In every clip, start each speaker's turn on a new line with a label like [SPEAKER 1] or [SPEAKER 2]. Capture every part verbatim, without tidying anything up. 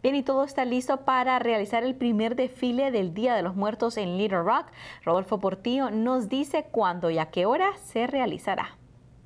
[SPEAKER 1] Bien, y todo está listo para realizar el primer desfile del Día de los Muertos en Little Rock. Rodolfo Portillo nos dice cuándo y a qué hora se realizará.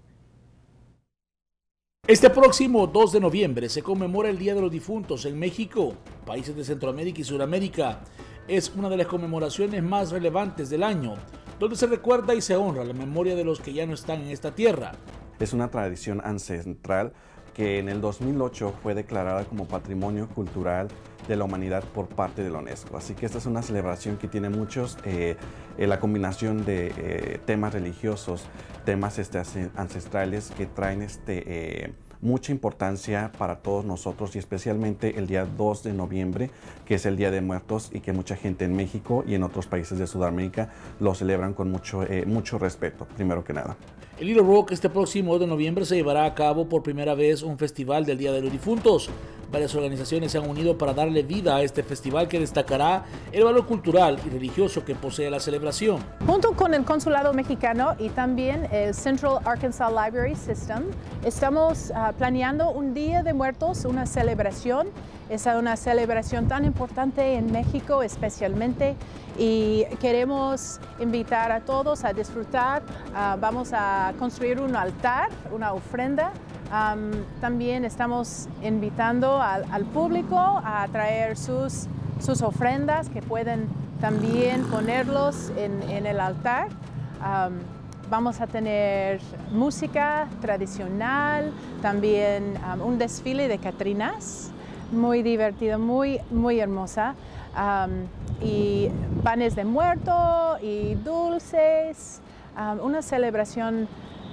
[SPEAKER 2] Este próximo dos de noviembre se conmemora el Día de los Difuntos en México, países de Centroamérica y Sudamérica. Es una de las conmemoraciones más relevantes del año, donde se recuerda y se honra la memoria de los que ya no están en esta tierra.
[SPEAKER 3] Es una tradición ancestral que en el dos mil ocho fue declarada como Patrimonio Cultural de la Humanidad por parte de la UNESCO. Así que esta es una celebración que tiene muchos, eh, eh, la combinación de eh, temas religiosos, temas este, ancestrales que traen este, eh, mucha importancia para todos nosotros, y especialmente el día dos de noviembre, que es el Día de Muertos, y que mucha gente en México y en otros países de Sudamérica lo celebran con mucho, eh, mucho respeto, primero que nada.
[SPEAKER 2] En Little Rock este próximo dos de noviembre se llevará a cabo por primera vez un festival del Día de los Difuntos. Varias organizaciones se han unido para darle vida a este festival que destacará el valor cultural y religioso que posee la celebración.
[SPEAKER 4] Junto con el Consulado Mexicano y también el Central Arkansas Library System, estamos uh, planeando un Día de Muertos, una celebración. Es una celebración tan importante en México especialmente, y queremos invitar a todos a disfrutar. Uh, vamos a construir un altar, una ofrenda. Um, también estamos invitando al, al público a traer sus, sus ofrendas, que pueden también ponerlos en, en el altar. Um, vamos a tener música tradicional, también um, un desfile de catrinas, muy divertido, muy, muy hermosa. Um, y panes de muerto y dulces, um, una celebración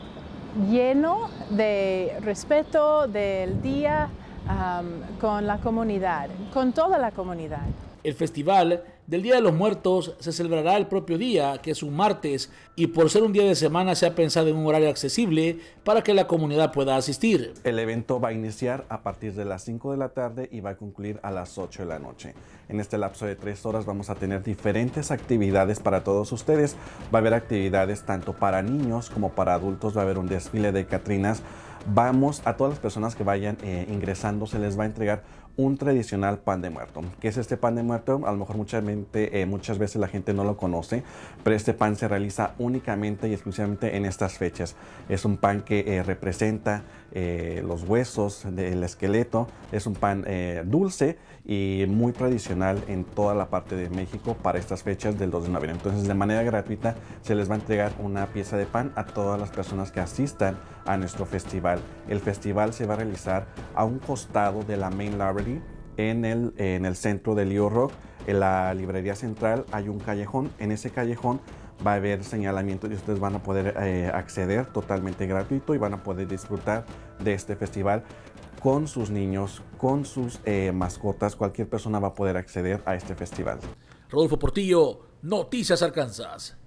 [SPEAKER 4] lleno de respeto del día um, con la comunidad, con toda la comunidad.
[SPEAKER 2] El Festival del Día de los Muertos se celebrará el propio día, que es un martes, y por ser un día de semana se ha pensado en un horario accesible para que la comunidad pueda asistir.
[SPEAKER 3] El evento va a iniciar a partir de las cinco de la tarde y va a concluir a las ocho de la noche. En este lapso de tres horas vamos a tener diferentes actividades para todos ustedes. Va a haber actividades tanto para niños como para adultos. Va a haber un desfile de catrinas. Vamos a todas las personas que vayan eh, ingresando, se les va a entregar un tradicional pan de muerto. ¿Qué es este pan de muerto? A lo mejor mucha gente, eh, muchas veces la gente no lo conoce, pero este pan se realiza únicamente y exclusivamente en estas fechas. Es un pan que eh, representa eh, los huesos del esqueleto. Es un pan eh, dulce y muy tradicional en toda la parte de México para estas fechas del dos de noviembre. Entonces, de manera gratuita se les va a entregar una pieza de pan a todas las personas que asistan a nuestro festival. El festival se va a realizar a un costado de la Main Library en el, en el centro de Little Rock. En la librería central hay un callejón. En ese callejón va a haber señalamientos y ustedes van a poder eh, acceder totalmente gratuito y van a poder disfrutar de este festival con sus niños, con sus eh, mascotas. Cualquier persona va a poder acceder a este festival.
[SPEAKER 2] Rodolfo Portillo, Noticias Arkansas.